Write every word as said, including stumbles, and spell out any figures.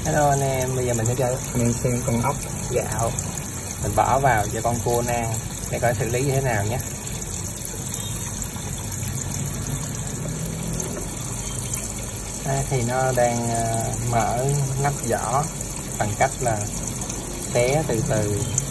Hello anh em, bây giờ mình sẽ cho anh em xem con ốc gạo. Mình bỏ vào cho con cua nang để coi xử lý như thế nào nhé. Đây, thì nó đang mở nắp vỏ bằng cách là xé từ từ